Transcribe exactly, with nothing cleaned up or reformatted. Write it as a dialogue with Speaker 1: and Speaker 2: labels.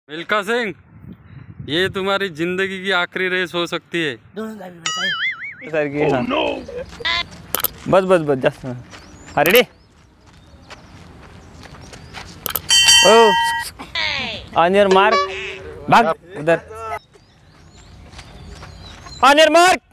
Speaker 1: मिल्खा सिंह, ये तुम्हारी जिंदगी की आखिरी रेस हो सकती है।
Speaker 2: सर की oh, no. बस बस बस just ready oh on your mark भाग उधर ऑन योर मार्क